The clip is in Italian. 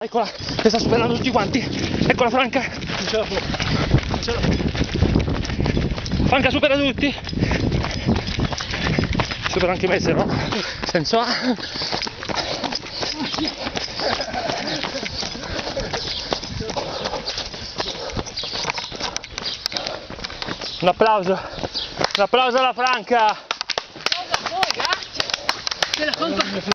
Eccola, che sta superando tutti quanti. Eccola Franca. Non ce la può. Non ce la può. Franca supera tutti. Supera anche me, se no. Senso A. Un applauso alla Franca. Grazie.